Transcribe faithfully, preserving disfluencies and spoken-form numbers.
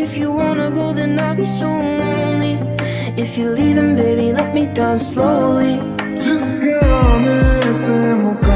If you wanna go, then I'll be so lonely. If you're leaving, baby, let me down slowly. जिसके आने से मुका